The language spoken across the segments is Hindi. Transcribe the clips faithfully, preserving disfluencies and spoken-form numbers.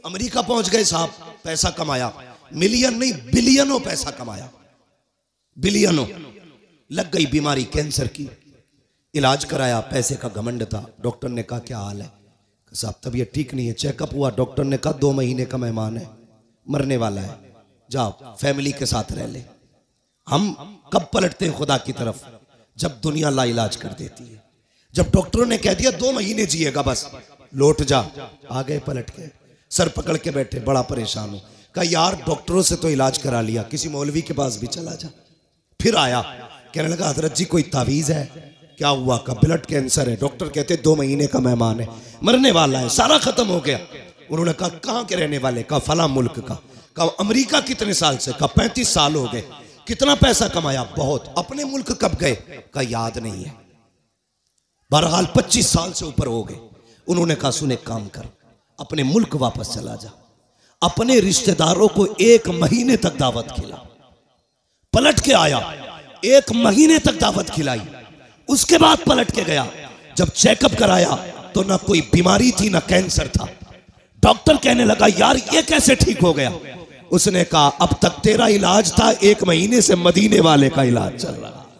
अमेरिका पहुंच गए साहब, पैसा कमाया, मिलियन नहीं बिलियनों पैसा कमाया, बिलियनों। लग गई बीमारी कैंसर की, इलाज कराया, पैसे का घमंड था। डॉक्टर ने कहा क्या हाल है? साहब तबीयत ठीक नहीं है। चेकअप हुआ, डॉक्टर ने कहा दो महीने का मेहमान है, मरने वाला है, जाओ फैमिली के साथ रह ले। हम कब पलटते हैं खुदा की तरफ? जब दुनिया ला इलाज कर देती है। जब डॉक्टरों ने कह दिया दो महीने जिएगा बस, लौट जा, आ गए पलट के, सर पकड़ के बैठे, बड़ा परेशान हो। कहा यार डॉक्टरों से तो इलाज करा लिया, किसी मौलवी के पास भी चला जा। फिर आया, कहने लगा हजरत जी कोई तावीज है? क्या हुआ? का ब्लड कैंसर है। डॉक्टर कहते दो महीने का मेहमान है, मरने वाला है, सारा खत्म हो गया। उन्होंने कहा कहाँ के रहने वाले? का फला मुल्क का। कहा अमेरिका कितने साल से? का पैंतीस साल हो गए। कितना पैसा कमाया? बहुत। अपने मुल्क कब गए? का याद नहीं है। बहरहाल पच्चीस साल से ऊपर हो गए। उन्होंने कहा सुने काम कर, अपने मुल्क वापस चला जा। अपने रिश्तेदारों को एक महीने तक दावत खिला। पलट के आया, एक महीने तक दावत खिलाई, उसके बाद पलट के गया। जब चेकअप कराया तो ना कोई बीमारी थी ना कैंसर था। डॉक्टर कहने लगा यार ये कैसे ठीक हो गया? उसने कहा अब तक तेरा इलाज था, एक महीने से मदीने वाले का इलाज चल रहा है।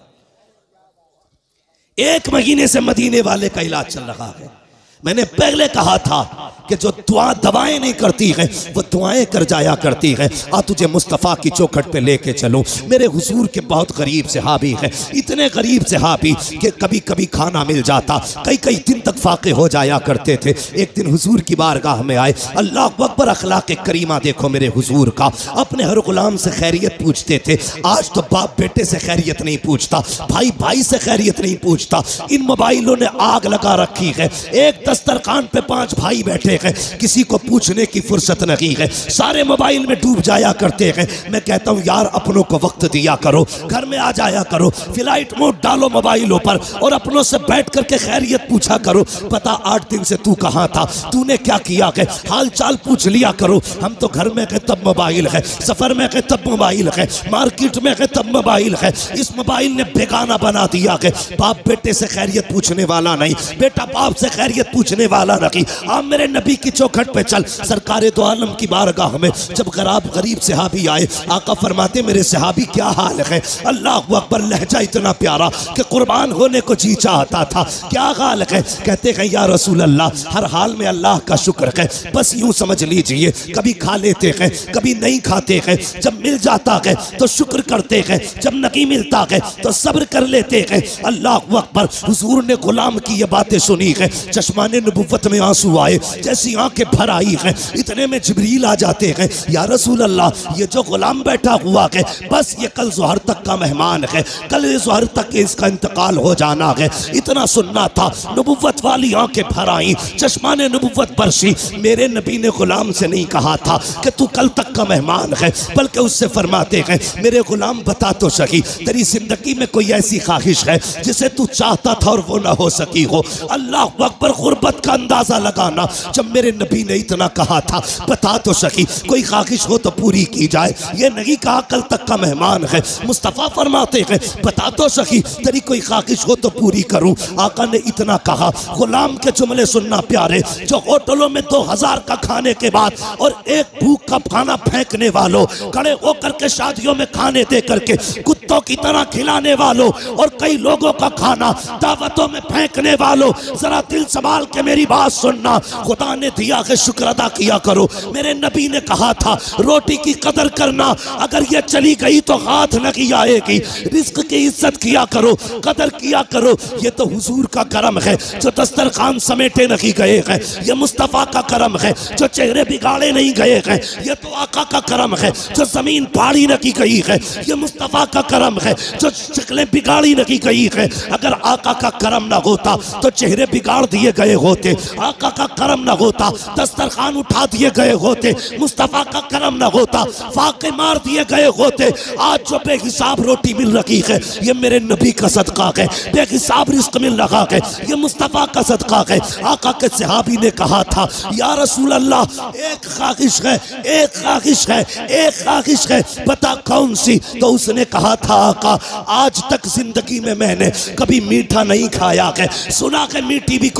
एक महीने से मदीने वाले का इलाज चल रहा है। मैंने पहले कहा था कि जो दुआ दवाएं नहीं करती है वो दुआएं कर जाया करती है। आ तुझे मुस्तफ़ा की चौखट पे लेके चलूं। मेरे हुजूर के बहुत गरीब सहाबी है, इतने गरीब सहाबी कि कभी कभी खाना मिल जाता, कई कई दिन तक फाके हो जाया करते थे। एक दिन हुजूर की बारगाह में आए, अल्लाह अकबर, अखलाक करीमा देखो मेरे हुजूर का। अपने हर गुलाम से खैरियत पूछते थे। आज तो बाप बेटे से खैरियत नहीं पूछता, भाई भाई से खैरियत नहीं पूछता। इन मोबाइलों ने आग लगा रखी है। एक दस्तरखान पे पांच भाई बैठे हैं, किसी को पूछने की फुर्सत नहीं है, सारे मोबाइल में डूब जाया करते हैं। मैं कहता हूं यार अपनों को वक्त दिया करो, घर में आ जाया करो, फ्लाइट मोड डालो मोबाइलों पर और अपनों से बैठ करके खैरियत पूछा करो। पता आठ दिन से तू कहां था, तूने क्या किया है, हाल चाल पूछ लिया करो। हम तो घर में गए तब मोबाइल है, सफर में गए तब मोबाइल है, मार्केट में गए तब मोबाइल है। इस मोबाइल ने बेगाना बना दिया है। बाप बेटे से खैरियत पूछने वाला नहीं, बेटा बाप से खैरियत पूछने वाला नहीं। आप मेरे नबी की चौखट पे चल। सरकारे दो आलम की बारगाह में जब गराब गरीब सहाबी आए, आका फरमाते मेरे सहाबी क्या हाल है? अल्लाह अकबर, लहजा इतना प्यारा कि कुर्बान होने को जी चाहता था। क्या हाल है? कहते हैं या रसूल अल्लाह, हर हाल में अल्लाह का शुक्र है। बस यूं समझ लीजिए, कभी खा लेते हैं कभी नहीं खाते हैं। जब मिल जाता है तो शुक्र करते हैं, जब नहीं मिलता है तो सब्र कर लेते हैं। अल्लाह अकबर। हुजूर ने गुलाम की ये बातें सुनी है, चश्माने नबुव्वत में आंसू आए, जैसी आंखें भर आई हैं। इतने में जिब्रील आ जाते हैं, या रसूल अल्लाह, ये जो गुलाम बैठा हुआ है बस ये कल ज़ोहर तक का मेहमान है, कल ज़ोहर तक इसका इंतकाल हो जाना है। इतना सुनना था, नबुव्वत वाली आंखें भर आई, चश्माने नबुव्वत बरसी। मेरे नबी ने गुलाम से नहीं कहा था कि तू कल तक का मेहमान है, बल्कि उससे फरमाते हैं मेरे गुलाम बता तो सही, तेरी जिंदगी में कोई ऐसी ख्वाहिश है जिसे तू चाहता था और वो ना हो सकी हो? अल्लाह अकबर, गुर्बत का अंदाजा लगाना। जब मेरे नबी ने इतना कहा था बता तो सही, कोई ख्वाहिश हो तो पूरी की जाए। ये नहीं कहा कल तक का मेहमान है। मुस्तफ़ा फरमाते हैं बता तो सही, तेरी कोई ख्वाहिश हो तो पूरी करूं। आका ने इतना कहा, गुलाम के जुमले सुनना प्यारे, जो होटलों में दो हजार का खाने के बाद और एक भूख का खाना फेंकने वालों, खड़े होकर के शादियों में खाने दे करके कुत्तों की तरह खिलाने वालों और कई लोगों का खाना दावतों में फेंकने वालों, जरा दिल संभाल के मेरी बात सुनना। खुदा ने दिया है शुक्र अदा किया करो। मेरे नबी ने कहा था रोटी की कदर करना, अगर ये चली गई तो हाथ नहीं आएगी। रिस्क की इज्जत किया करो, कदर किया करो। ये तो हुजूर का करम है जो दस्तरखान समेटे नहीं गए हैं। ये मुस्तफ़ा का करम है जो चेहरे बिगाड़े नहीं गए हैं। ये तो आका का करम है जो जमीन फाड़ी नहीं गई है। ये मुस्तफ़ा का करम है जो शक्लें बिगाड़ी नहीं गई है। अगर आका का करम ना होता तो चेहरे बिगाड़ दिए गए होते, आका का करम ना होता दस्तरखान उठा दिए गए होते, मुस्तफ़ा का करम ना होता फाके मार दिए गए होते। आज जो बेहिसाब रोटी मिल रही है ये मेरे नबी का सदका है, बेहिसाब रिस्क मिल रहा है ये मुस्तफ़ा का सदका है। आका के सहाबी ने कहा था या रसूल अल्लाह, एक ख्वाहिश है, एक ख्वाहिश है, एक ख्वाहिश है, बता कौन सी? तो उसने कहा था आका, आज तक जिंदगी में मैंने कभी मीठा नहीं खाया है। सुना के मीठी भी कोई शय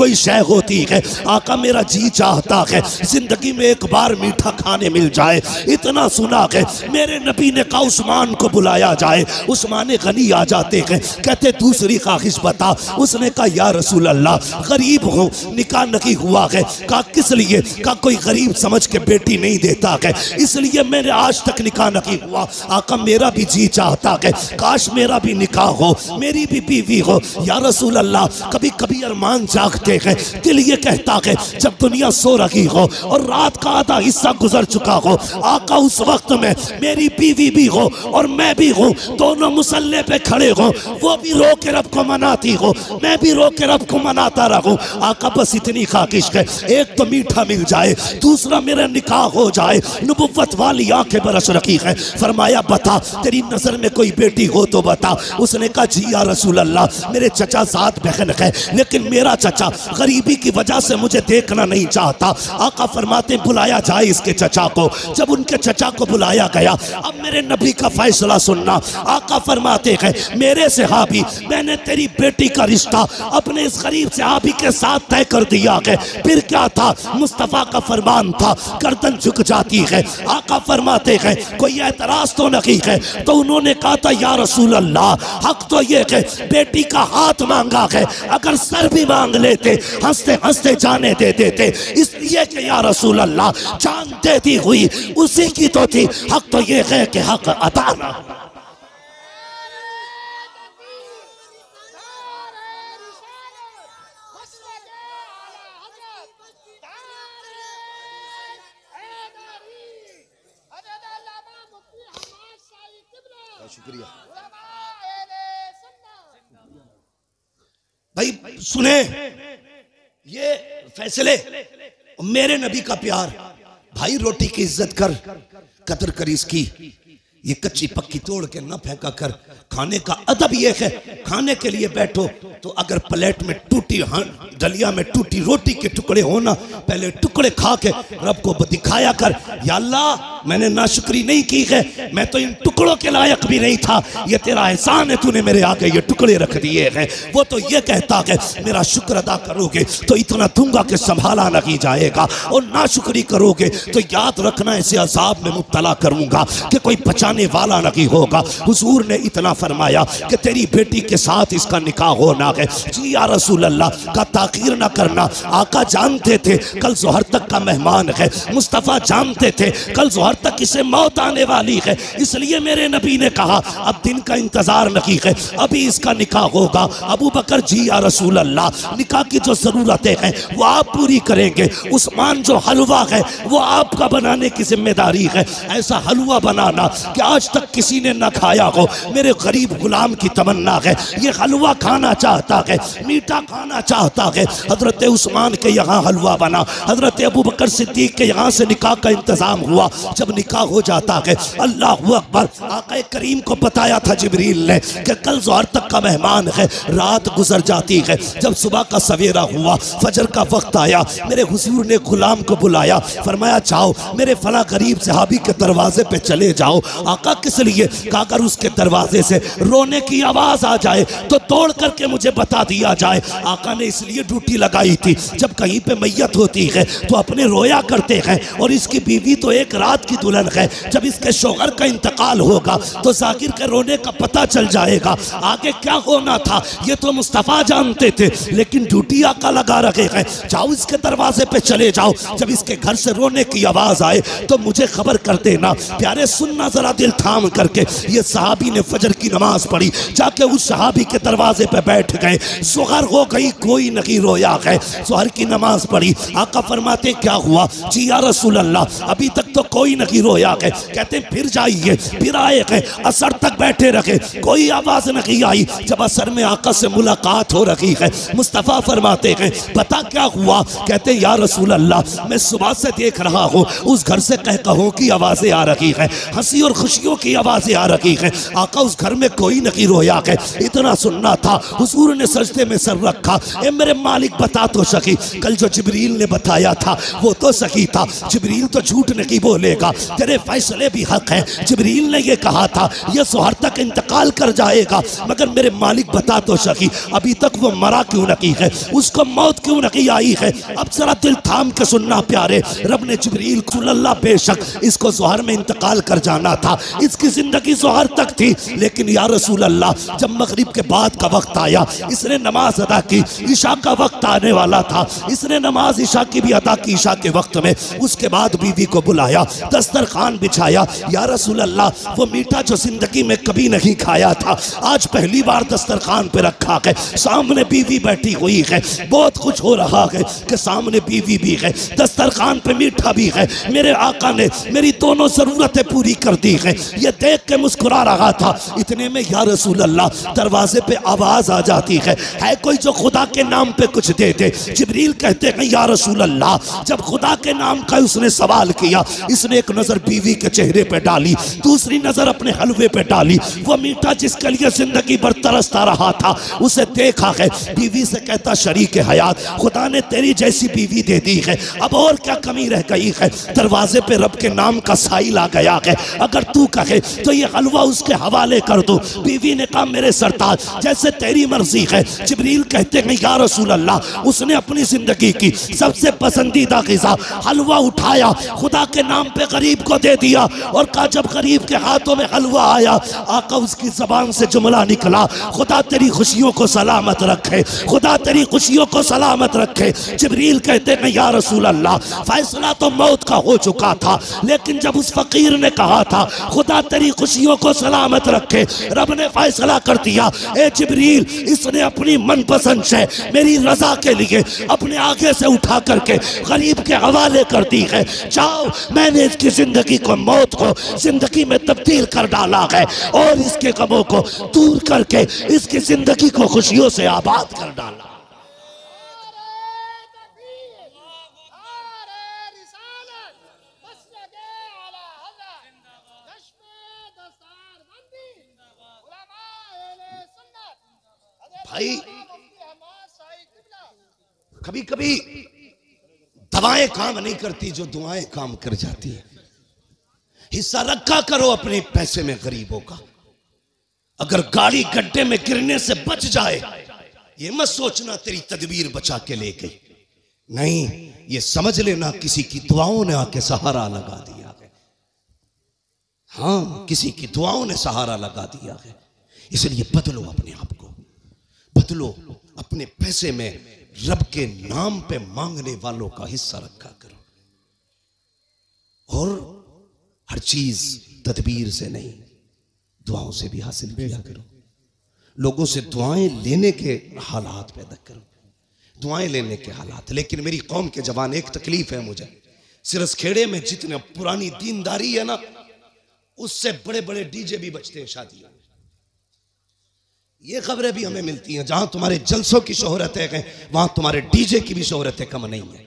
होती है। आका मेरा जी चाहता है जिंदगी में एक बार मीठा खाने मिल जाए। इतना सुना है मेरे नबी ने कहा उस्मान को बुलाया जाए। उस्मान गनी आ जाते हैं, कहते दूसरी ख्वाहिश बता। उसने कहा या रसूल अल्लाह गरीब हूँ, निकाह नहीं हुआ है। कहा किस लिए? कहा कोई गरीब समझ के बेटी नहीं देता है, इसलिए मैंने आज तक निकाह नहीं हुआ। आका मेरा भी जी चाहता है काश मेरा भी निकाह हो, मेरी भी बीवी हो। या रसूल अल्लाह कभी कभी अरमान जागते हैं, दिल ये कहता है जब दुनिया सो रही हो और रात का आधा हिस्सा गुजर चुका हो, आका उस वक्त में मेरी बीवी भी हो और मैं भी हूँ, दोनों मुसल्ले पे खड़े हो, वो भी रो के रब को मनाती हो, मैं भी रो के रब को मनाता रहूं। आका बस इतनी ख्वाहिश है, एक तो मीठा मिल जाए, दूसरा मेरा निकाह हो जाए। नबुव्वत वाली आंखें बरस रखी है। फरमाया बता तेरी नजर में कोई बेटी हो तो बता। उसने कहा जी या रसूल अल्लाह मेरे चचा सात बहन है, लेकिन मेरा चचा गरीबी की वजह से मुझे देखना नहीं चाहता। आका फरमाते बुलाया जाए इसके चचा को। जब उनके चचा को बुलाया गया, अब मेरे नबी का फैसला सुनना। आका फरमाते हैं मेरे सहाबी मैंने तेरी बेटी का रिश्ता अपने इस गरीब सहाबी के साथ तय कर दिया है। फिर क्या था? मुस्तफा का फरमान था, गर्दन झुक जाती है। आका फरमाते हैं कोई एतराज तो नहीं है? तो उन्होंने कहा था या रसूल अल्लाह हक तो ये है बेटी का हाथ मांगा है, अगर सर भी मांग लेते हंसते हंसते जाने दे देते, इसलिए कि या रसूल अल्लाह जान देती हुई उसी की तो थी। हक तो ये है कि हक अता ना। शुक्रिया भाई। सुने ये फैसले, मेरे नबी का प्यार। भाई रोटी की इज्जत कर, कदर कर इसकी, ये कच्ची पक्की तोड़ के न फेंका कर। खाने का अदब ये है, खाने के लिए बैठो तो अगर प्लेट में टूटी डलिया में टूटी रोटी के टुकड़े हो ना, पहले टुकड़े खा के रब को दिखाया कर या अल्लाह मैंने नाशुक्री नहीं की है, मैं तो इन टुकड़ों के लायक भी नहीं था, ये तेरा एहसान है, तूने मेरे आगे ये टुकड़े रख दिए हैं। वो तो ये कहता है मेरा शुक्र अदा करोगे तो इतना दूंगा कि संभाला नहीं जाएगा, और नाशुक्री करोगे तो याद रखना ऐसे अजाब में मुब्तला करूंगा कि कोई बचाने वाला नहीं होगा। हुजूर ने इतना फरमाया कि तेरी बेटी के साथ इसका निकाह होना है। जी या रसूल अल्लाह का ताकीर ना करना। आका जानते थे कल जोहर तक का मेहमान है, मुस्तफ़ा जानते थे कल जोहर तक इसे मौत आने वाली है, इसलिए मेरे नबी ने कहा अब दिन का इंतजार नहीं है, अभी इसका निकाह होगा। अबू बकर जी या रसूल अल्लाह निकाह की जो जरूरतें हैं वो आप पूरी करेंगे। उस्मान जो हलवा है वो आपका बनाने की जिम्मेदारी है। ऐसा हलवा बनाना कि आज तक किसी ने ना खाया हो। मेरे गरीब गुलाम की तमन्ना है, ये हलवा खाना चाहता है, मीठा खाना चाहता है। हजरत उस्मान के यहाँ हलवा बना, हजरत अबू बकर सिद्दीक के यहाँ से निकाह का इंतजाम हुआ। जब निकाह हो जाता है, अल्लाह अकबर, आका करीम को बताया था जिब्रील ने कि कल ज़ोहर तक का मेहमान है। रात गुजर जाती है, जब सुबह का सवेरा हुआ, फजर का वक्त आया, मेरे हुजूर ने गुलाम को बुलाया, फरमाया जाओ मेरे फला गरीब सहाबी के दरवाजे पे चले जाओ। आका किस लिए? अगर उसके दरवाजे से रोने की आवाज आ जाए तो तोड़ करके मुझे बता दिया जाए। आका ने इसलिए ड्यूटी लगाई थी, जब कहीं पे मैयत होती है तो अपने रोया करते हैं, और इसकी बीवी तो एक रात की दुल्हन है, जब इसके शौहर का इंतकाल होगा तो जाकिर के रोने का पता चल जाएगा। आगे क्या होना था ये तो मुस्तफा जानते थे, लेकिन ड्यूटी आका लगा रखे हैं, जाओ इसके दरवाजे पे चले जाओ, जब इसके घर से रोने की आवाज आए तो मुझे खबर कर देना। प्यारे सुनना जरा दिल थाम करके, ये सहाबी ने फजर की नमाज पढ़ी, जाके उस सहाबी के दरवाजे पे बैठ गए। ज़ोहर हो गई, कोई नहीं रोया है। ज़ोहर की नमाज पढ़ी, आका फरमाते क्या हुआ? जी या रसूल अल्लाह अभी तक तो कोई नहीं रोया है। कहते फिर जाइए, फिर आए हैं, असर तक बैठे रखे, कोई आवाज नहीं आई। जब असर में आका से मुलाकात हो रही है, मुस्तफ़ा फरमाते हैं पता क्या हुआ? कहते या रसूल अल्लाह मैं सुबह से देख रहा हूँ उस घर से कह कहों की आवाजें आ रही है, हंसी और खुशियों की आवाजें आ रही है। आका उस घर में कोई नहीं रोया है। इतना सुनना था, हुजूर ने सजदे में सर रखा, ए मेरे मालिक बता तो सकी, कल जो जिब्रील ने बताया था वो तो सही था, जिब्रील तो झूठ नहीं बोलेगा। तेरे फैसले भी हक है। जिब्रील ने ये कहा था ये ज़ोहर तक इंतकाल कर जाएगा, मगर मेरे मालिक बता तो सकी अभी तक वो मरा क्यों नहीं है, उसको मौत क्यों नहीं आई है। अब जरा दिल थाम के सुनना प्यारे, रब ने जिब्रील को अल्लाह बेशक इसको ज़ोहर में इंतकाल कर जाना था, इसकी जिंदगी ज़ोहर तक थी, लेकिन या रसूल अल्लाह जब मगरिब के बाद का वक्त आया इसने नमाज अदा की, ईशा का वक्त आने वाला था, इसने नमाज ईशा की भी अदा की ईशा के वक्त में। उसके बाद बीवी को बुलाया, दस्तरखान बिछाया, या रसूल अल्लाह वो मीठा जो जिंदगी में कभी नहीं खाया था आज पहली बार दस्तरखान पे रखा है, सामने बीवी बैठी हुई है, बहुत कुछ हो रहा है कि सामने बीवी भी है, दस्तरखान पे मीठा भी है, मेरे आका ने मेरी दोनों जरूरतें पूरी कर दी है, ये देख के मुस्कुरा रहा था। इतने में या रसूल अल्लाह दरवाजे पे आवाज आ जाती है, है कोई जो खुदा के नाम पे कुछ दे दे। जिब्रील कहते हैं या रसूल अल्लाह जब खुदा के नाम का उसने सवाल किया, इसने एक नजर बीवी के चेहरे पे डाली, दूसरी नजर अपने हलवे पे डाली, वो मीठा जिसके लिए जिंदगी भर तरसता रहा था उसे देखा है। बीवी से कहता शरीक हयात खुदा ने तेरी जैसी बीवी दे दी है, अब और क्या कमी रह गई है। दरवाजे पे रब के नाम का साइल आ गया है, अगर तू कहे तो ये हलवा उसके हवाले कर दो। बीवी ने कहा मेरे सरताज जैसे तेरी मर्जी है। जिब्रील कहते हैं या रसूल अल्लाह उसने अपनी जिंदगी की सबसे पसंदीदा ग़िज़ा हलवा उठाया, खुदा के नाम पे गरीब को दे दिया और कहा जब गरीब के हाथों में हलवा आया आका उसकी जबान से जुमला निकला, खुदा तेरी खुशियों को सलामत रखे, खुदा तेरी खुशियों को सलामत रखे। जिब्रील कहते हैं या रसूल अल्लाह फैसला तो मौत का हो चुका था, लेकिन जब उस फकीर ने कहा था खुदा तेरी खुशियों को सलामत रखे, रब ने फैसला कर दिया ए जिब्रील इसने अपनी मनपसंद से मेरी रजा के लिए अपने आगे से उठा करके गरीब के हवाले कर दी है। जाओ मैंने इसकी जिंदगी को मौत को जिंदगी में तब्दील कर डाला है और इसके गमों को दूर करके इसकी जिंदगी को खुशियों से आबाद कर डाला। भाई कभी कभी दवाएं काम नहीं करती जो दुआएं काम कर जाती है। हिस्सा रखा करो अपने पैसे में गरीबों का। अगर गाड़ी गड्ढे में गिरने से बच जाए ये मत सोचना तेरी तदबीर बचा के ले गई, नहीं ये समझ लेना किसी की दुआओं ने आके सहारा लगा दिया है। हाँ किसी की दुआओं ने सहारा लगा दिया है, इसलिए बदलो अपने आप को, बदलो अपने पैसे में रब के नाम पे मांगने वालों का हिस्सा रखा करो और हर चीज तदबीर से नहीं दुआओं से भी हासिल किया करो। लोगों से दुआएं लेने के हालात पैदा करो, दुआएं लेने के हालात। लेकिन मेरी कौम के जवान एक तकलीफ है मुझे, सिरस खेड़े में जितने पुरानी दीनदारी है ना उससे बड़े बड़े डीजे भी बजते हैं शादियों में। ये खबरें भी हमें मिलती हैं जहां तुम्हारे जलसों की शोहरत है वहां तुम्हारे डीजे की भी शोहरतें कम नहीं है।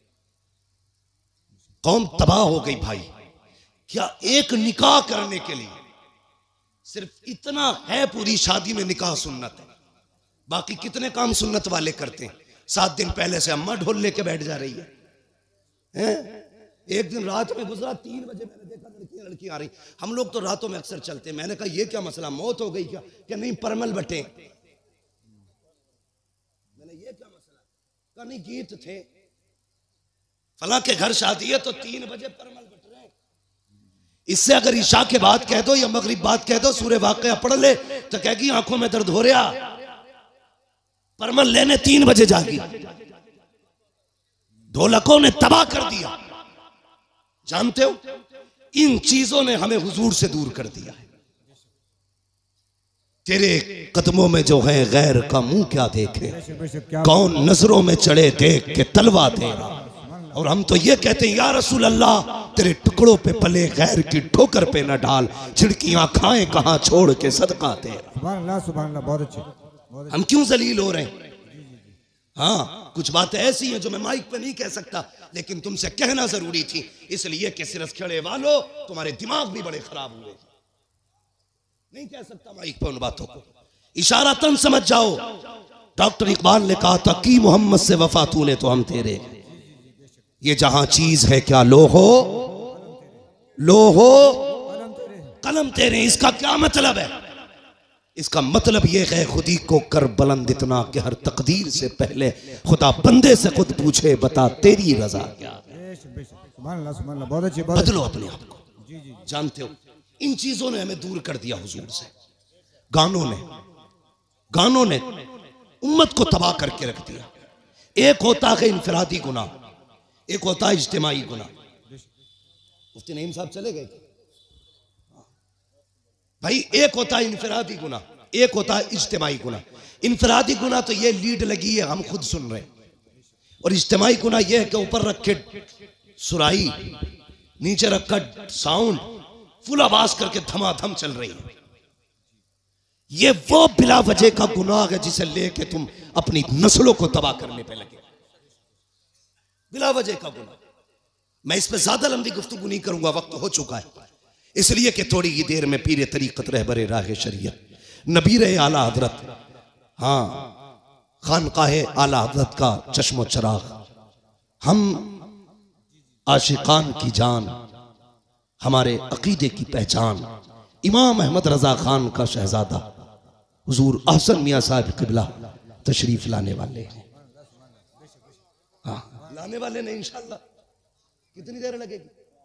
कौम तबाह हो गई भाई। क्या एक निकाह करने के लिए सिर्फ इतना है, पूरी शादी में निकाह सुन्नत है, बाकी कितने काम सुन्नत वाले करते हैं। सात दिन पहले से अम्मा ढोल लेके बैठ जा रही है, हैं? एक दिन रात में गुजरा तीन बजे मैंने देखा लड़कियां लड़कियां आ रही। हम लोग तो रातों में अक्सर चलते हैं। मैंने कहा ये क्या मसला, मौत हो गई क्या? क्या नहीं परमल बटे। मैंने ये क्या मसला, कहा नहीं गीत थे फला के घर शादी है तो तीन बजे परमल बट रहे। इससे अगर ईशा के बाद कह दो या मगरिब बाद कह दो सूरह वाक़िया पढ़ ले तो कहेगी आंखों में दर्द हो रहा, परमल लेने तीन बजे जागी। ढोलकों ने तबाह कर दिया। जानते हो इन चीजों ने हमें हुजूर से दूर कर दिया है। तेरे कदमों में जो है गैर का मुंह क्या देखे, कौन नजरों में चढ़े देख के तलवा तेरा। और हम तो ये कहते हैं या रसूल अल्लाह तेरे टुकड़ों पे पले गैर की ठोकर पे न डाल, छिड़कियां खाएं कहां छोड़ के सदका तेरा। सुभान अल्लाह सुभान अल्लाह, बहुत अच्छे। हम क्यों जलील हो रहे हैं? हाँ कुछ बातें ऐसी हैं जो मैं माइक पे नहीं कह सकता, लेकिन तुमसे कहना जरूरी थी, इसलिए कि सिरस खेड़े वालों तुम्हारे दिमाग भी बड़े खराब हुए। नहीं कह सकता माइक पे उन बातों को, इशारातन समझ जाओ। डॉक्टर इकबाल ने कहा था कि मोहम्मद से वफा तूने तो हम तेरे, ये जहां चीज है क्या लो हो, लोहो कलम तेरे, इसका क्या मतलब है? इसका मतलब यह है खुदी को कर बुलंद इतना कि हर तकदीर से पहले खुदा बंदे से खुद पूछे बता तेरी रजा क्या है। बदलो अपने आप को। जानते हो इन चीजों ने हमें दूर कर दिया हुजूर से। गानों ने गानों ने उम्मत को तबाह करके रख दिया। एक होता है इनफरादी गुनाह, एक होता है इज्तिमाई गुनाह। मुफ्ती नईम साहब चले गए भाई। एक होता है इनफरादी गुनाह, एक होता है इज्तिमाई गुनाह। इनफरादी गुनाह तो ये लीड लगी है हम खुद सुन रहे हैं, और इज्तिमाई गुनाह ये है कि ऊपर रखे सुराही, नीचे रखा साउंड, फुल आवाज करके धमाधम चल रही है। ये वो बिला वजह का गुनाह है जिसे लेके तुम अपनी नस्लों को तबाह करने पे लगे। बिला वजह का गुनाह। मैं इस पे ज्यादा लंबी गुफ्तगू नहीं करूंगा, वक्त हो चुका है, इसलिए कि थोड़ी ही देर में पीरे तरीकत रहबरे राह शरीयत नबीर आला हजरत, हाँ खानकाहे आला हजरत का चश्मो चराग, हम आशिकान की जान, हमारे अकीदे की पहचान, इमाम अहमद रजा खान का शहजादा हुजूर अहसन मियां साहब किबला तशरीफ लाने वाले हैं। हाँ लाने वाले नहीं, इंशाल्लाह। कितनी देर लगेगी?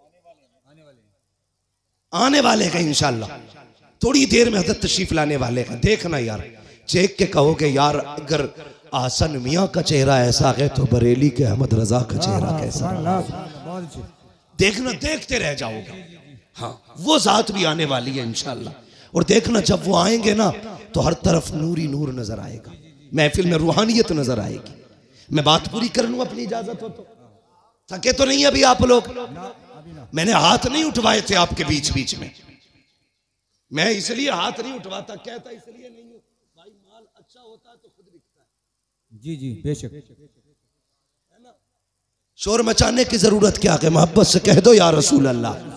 आने वाले हैं इंशाल्लाह। थोड़ी देर में हजरत तशरीफ लाने वाले हैं। देखना यार, चेक के कहोगे यार अगर अहसन मियां का चेहरा ऐसा है तो बरेली के अहमद रजा का चेहरा कैसा? देखना, देखते रह जाओगे। हाँ वो जात भी आने वाली है इंशाल्लाह। और देखना जब वो आएंगे ना तो हर तरफ नूर ही नूर नजर आएगा, महफिल में रूहानियत नजर आएगी। मैं बात पूरी कर लूं अपनी इजाजत हो तो? थके तो नहीं अभी आप लोग? मैंने हाथ नहीं उठवाए थे आपके बीच बीच में। मैं इसलिए हाथ नहीं उठवाता, कहता इसलिए नहीं हूं भाई, माल अच्छा होता है तो खुद बिकता है। जी जी बेशक। है ना? शोर मचाने की जरूरत क्या है? मोहब्बत से कह दो या रसूल अल्लाह।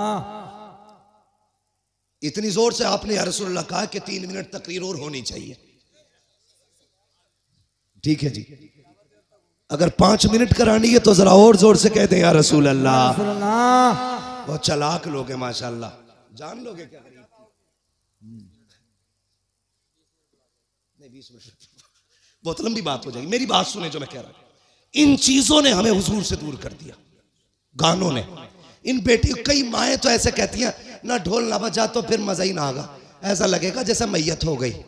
इतनी जोर से आपने या रसूल अल्लाह कहा कि तीन मिनट तकरीर और होनी चाहिए। ठीक है जी, अगर पांच मिनट करानी है तो जरा और जोर से कह दे या रसूल अल्लाह। बहुत चालाक लोग हैं माशाल्लाह, जान लोगे क्या? नहीं बीस मिनट बहुत लंबी बात हो जाएगी, मेरी बात सुने जो मैं कह रहा हूं। इन चीजों ने हमें हुजूर से दूर कर दिया, गानों ने। इन बेटी कई माएँ तो ऐसे कहती हैं ना ढोल ना बजा तो फिर मजा ही ना आगा, ऐसा लगेगा जैसे मैयत हो गई।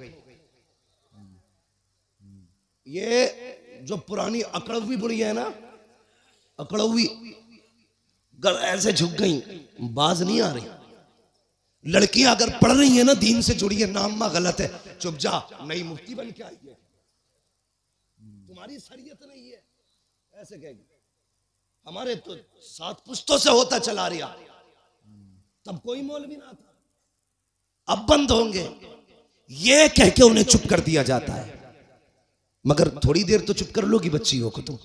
ये जो पुरानी अकड़वी बुढ़ी है ना, अकड़वी ऐसे झुक गई, बाज नहीं आ रही। लड़कियां अगर पढ़ रही है ना दीन से जुड़ी है, नाम गलत है, चुप जा, नई मुफ्ती बन के आई है, तुम्हारी शरीयत नहीं है, ऐसे कहेगी। हमारे तो सात पुश्तों से होता चला रहा, तब कोई मौलवी ना था, अब बंद होंगे, ये कह के उन्हें चुप कर दिया जाता है। मगर थोड़ी देर तो चुप कर लोगी बच्चियों को तुम,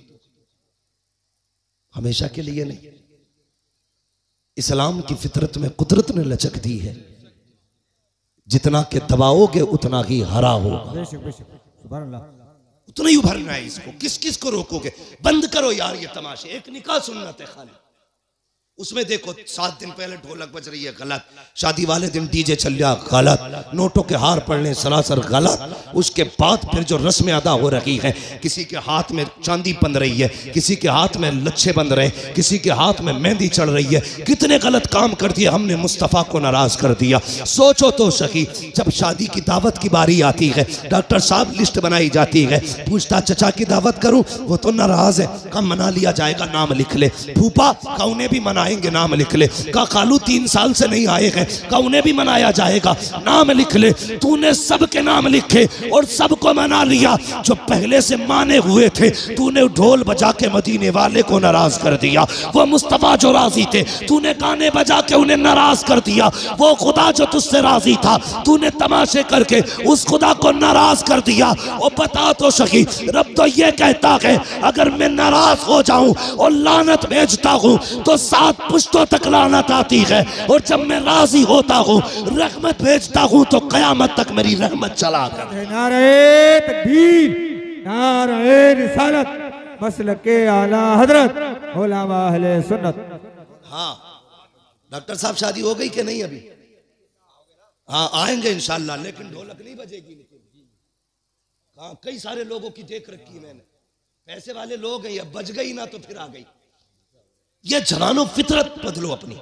हमेशा के लिए नहीं। इस्लाम की फितरत में कुदरत ने लचक दी है, जितना के दबाओगे उतना ही हरा होगा, उतना ही उभरना है इसको। किस किस को रोकोगे? बंद करो यार ये तमाशे। एक निकाह सुन्नत है खाली, उसमें देखो सात दिन पहले ढोलक बज रही है गलत, शादी वाले दिन डीजे चल रहा गलत, नोटों के हार पड़ने सरासर गलत, उसके बाद फिर जो रस्में अदा हो रही हैं, किसी के हाथ में चांदी बंध रही है, किसी के हाथ में लच्छे बंध रहे, किसी के हाथ में मेहंदी चढ़ रही है, कितने गलत काम कर दिए हमने, मुस्तफ़ा को नाराज कर दिया। सोचो तो सही, जब शादी की दावत की बारी आती है, डॉक्टर साहब लिस्ट बनाई जाती है, पूछता चचा की दावत करूं, वो तो नाराज है, कम मना लिया जाएगा, नाम लिख ले। फूफा का उन्हें भी मना आएंगे, नाम लिख ले। का खालू तीन साल से नहीं आए हैं, का उन्हें भी मनाया जाएगा, नाम लिख ले। तूने सबके नाम लिखे और सबको मना लिया, जो पहले से माने हुए थे तूने ढोल बजा के मदीने वाले को नाराज कर दिया। वो मुस्तफा जो राजी थे तूने गाने बजा के उन्हें नाराज कर दिया। वो खुदा जो तुझसे राजी था तूने तमाशे करके उस खुदा को नाराज कर दिया। और बता तो सही, रब तो ये कहता है अगर मैं नाराज हो जाऊं और लानत भेजता हूं तो सात पुश्तों तक लानत आती है, और जब मैं राजी होता हूँ रहमत भेजता हूँ तो कयामत तक मेरी रहमत चला कर। नारे तकबीर, नारे रिसालत, मसलके आला हजरत, उलमा अहले सुन्नत। हाँ डॉक्टर साहब शादी हो गई कि नहीं अभी? हाँ आएंगे इंशाल्लाह, लेकिन ढोलक नहीं बजेगी। हाँ कई सारे लोगों की देख रखी है मैंने, पैसे वाले लोग हैं, अब बज गई ना तो फिर आ गई। ये जवानों फितरत बदलो अपनी।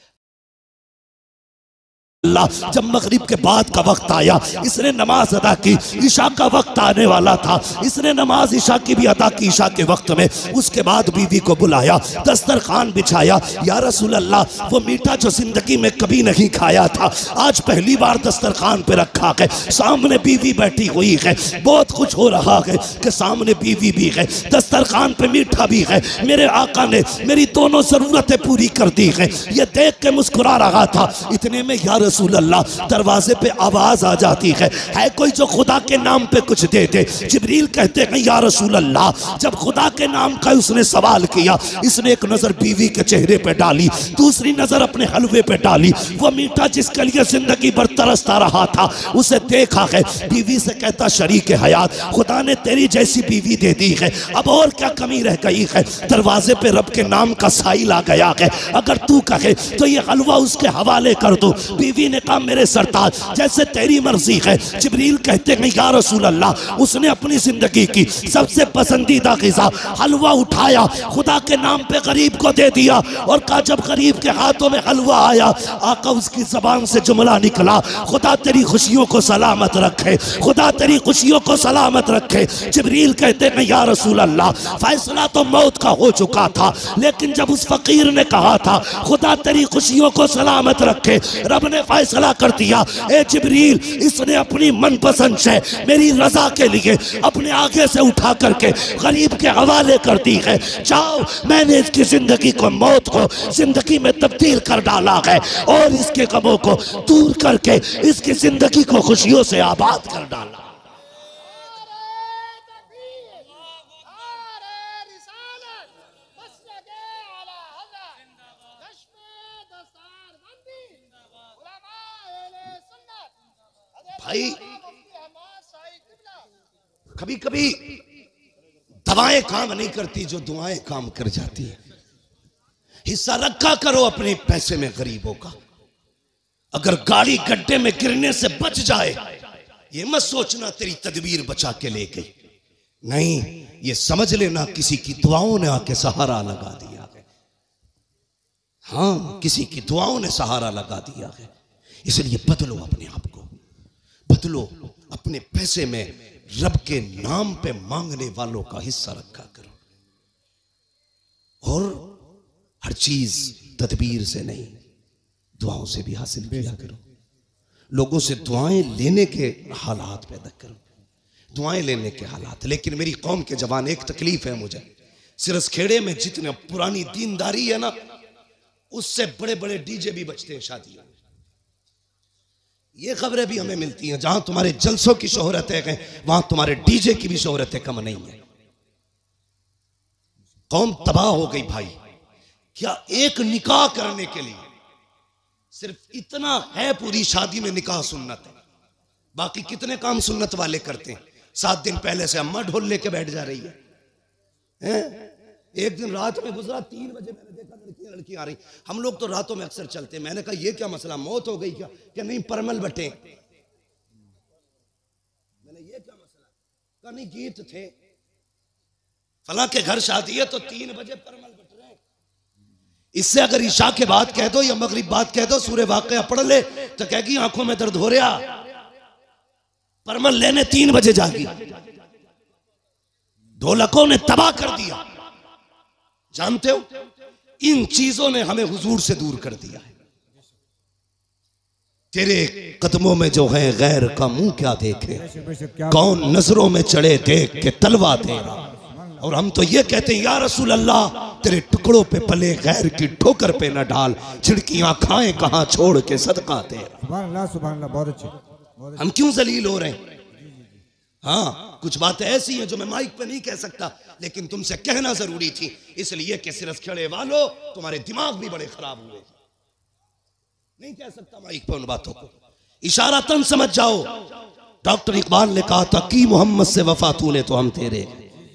अल्लाह जब मगरिब के बाद का वक्त आया, इसने नमाज अदा की, ईशा का वक्त आने वाला था, इसने नमाज ईशा की भी अदा की ईशा के वक्त में। उसके बाद बीवी को बुलाया, दस्तरखान बिछाया। या रसूल अल्लाह, वो मीठा जो जिंदगी में कभी नहीं खाया था आज पहली बार दस्तरखान पे रखा है। सामने बीवी बैठी हुई है, बहुत कुछ हो रहा है कि सामने बीवी भी है, दस्तरखान पे मीठा भी है। मेरे आका ने मेरी दोनों जरूरतें पूरी कर दी है। ये देख के मुस्कुरा रहा था। इतने में या रसूल अल्लाह दरवाजे पे आवाज आ जाती है, है कोई जो खुदा के नाम पे कुछ दे दे। जिब्रील कहते हैं या रसूल अल्लाह, जब खुदा के नाम का उसने सवाल किया, इसने एक नजर बीवी के चेहरे पे डाली, दूसरी नजर अपने हलवे पे डाली। वो मीठा जिसके लिए जिंदगी भर तरसता रहा था उसे देखा है। बीवी से कहता शरीक हयात, खुदा ने तेरी जैसी बीवी दे दी है, अब और क्या कमी रह गई है। दरवाजे पे रब के नाम का साइल आ गया है, अगर तू कहे तो ये हलवा उसके हवाले कर दो। बीवी ने कहा मेरे सरताज जैसे तेरी मर्जी है। जिब्रील कहते हैं या रसूल अल्लाह, उसने अपनी जिंदगी की सबसे पसंदीदा ग़िज़ा हलवा उठाया, खुदा के नाम पे गरीब को दे दिया और कहा जब गरीब के हाथों में हलवा आया, आका उसकी जबान से जुमला निकला, खुदा तेरी खुशियों को सलामत रखे, खुदा तेरी खुशियों को सलामत रखे। जिब्रील कहते हैं या रसूल अल्लाह, फैसला तो मौत का हो चुका था, लेकिन जब उस फकीर ने कहा था खुदा तेरी खुशियों को सलामत रखे, रब ने फैसला कर दिया। ए जिब्रील, इसने अपनी मनपसंद से मेरी रजा के लिए अपने आगे से उठा करके गरीब के हवाले कर दी है। जाओ, मैंने इसकी जिंदगी को मौत को जिंदगी में तब्दील कर डाला है और इसके गमों को दूर करके इसकी जिंदगी को खुशियों से आबाद कर डाला। भाई कभी कभी दवाएं काम नहीं करती जो दुआएं काम कर जाती है। हिस्सा रखा करो अपने पैसे में गरीबों का। अगर गाड़ी गड्ढे में गिरने से बच जाए, ये मत सोचना तेरी तदबीर बचा के ले गई, नहीं, ये समझ लेना किसी की दुआओं ने आके सहारा लगा दिया है। हाँ, किसी की दुआओं ने सहारा लगा दिया है। इसलिए बदलो अपने आप को, बदलो। अपने पैसे में रब के नाम पे मांगने वालों का हिस्सा रखा करो, और हर चीज तदबीर से नहीं दुआओं से भी हासिल किया करो। लोगों से दुआएं लेने के हालात पैदा करो, दुआएं लेने के हालात। लेकिन मेरी कौम के जवान, एक तकलीफ है मुझे, सिरस खेड़े में जितने पुरानी दीनदारी है ना, उससे बड़े बड़े डीजे भी बजते हैं शादियों में। ये खबरें भी हमें मिलती हैं, जहां तुम्हारे जलसों की शोहरतें हैं वहां तुम्हारे डीजे की भी शोहरतें कम नहीं है। कौम तबाह हो गई भाई। क्या एक निकाह करने के लिए सिर्फ इतना है, पूरी शादी में निकाह सुन्नत है, बाकी कितने काम सुन्नत वाले करते हैं। सात दिन पहले से अम्मा ढोल लेके बैठ जा रही है, हैं? एक दिन रात में गुजरा, तीन बजे मैंने देखा लड़कियां लड़कियां आ रही। हम लोग तो रातों में अक्सर चलते हैं। मैंने कहा ये क्या मसला, मौत हो गई क्या? क्या नहीं, परमल बटे। मैंने ये क्या मसला, कहा नहीं गीत थे, फला के घर शादी है तो तीन बजे परमल बट रहे। इससे अगर ईशा के बाद कह दो या मगरिब बाद कह दो सूरह वाक़िया पढ़ ले तो कहेगी आंखों में दर्द हो रहा, परमल लेने तीन बजे जागी। ढोलकों ने तबाह कर दिया। जानते हो, इन चीजों ने हमें हुजूर से दूर कर दिया है। तेरे कदमों में जो है गैर का मुंह क्या देखे, कौन नजरों में चढ़े देख के तलवा तेरा। और हम तो ये कहते हैं या रसूल अल्लाह, तेरे टुकड़ों पे पले गैर की ठोकर पे न डाल, छिड़कियां खाएं कहां छोड़ के सदका तेरा। सुभान अल्लाह, सुभान अल्लाह, बहुत अच्छे। हम क्यों जलील हो रहे हैं? हाँ, कुछ बातें ऐसी हैं जो मैं माइक पे नहीं कह सकता, लेकिन तुमसे कहना जरूरी थी, इसलिए कि सिरस खेड़े वालों तुम्हारे दिमाग भी बड़े खराब हुए। नहीं कह सकता माइक पे उन बातों को, इशारातन समझ जाओ। डॉक्टर इकबाल ने कहा था कि मोहम्मद से वफा तूने तो हम तेरे,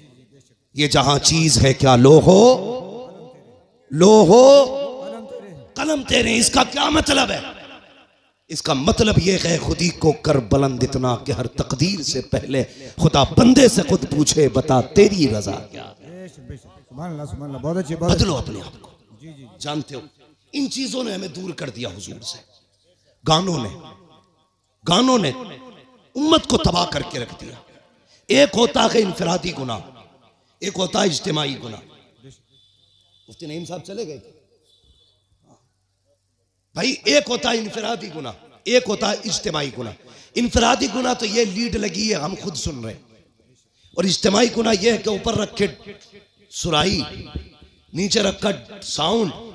ये जहां चीज है क्या लो हो, लो हो कलम तेरे, इसका क्या मतलब है? इसका मतलब यह है खुदी को कर बुलंद इतना कि हर तकदीर से पहले खुदा बंदे से खुद पूछे, बता तेरी रजा क्या है। सुभान अल्लाह, सुभान अल्लाह, बहुत अच्छी, बहुत बदलो अपने आप को। जी जी जानते हो इन चीजों ने हमें दूर कर दिया हुजूर से। गानों ने गानों ने उम्मत को तबाह करके रख दिया। एक होता है इनफरादी गुनाह, एक होता है इज्तिमाई गुनाह। मुफ्ती नईम साहब चले गए भाई। एक होता है इनफरादी गुनाह, एक होता है इज्तिमाई गुनाह। इनफरादी गुनाह तो ये लीड लगी है, हम खुद सुन रहे हैं। और इज्तिमाई गुनाह ये है कि ऊपर रखे सुराही, नीचे रखा साउंड,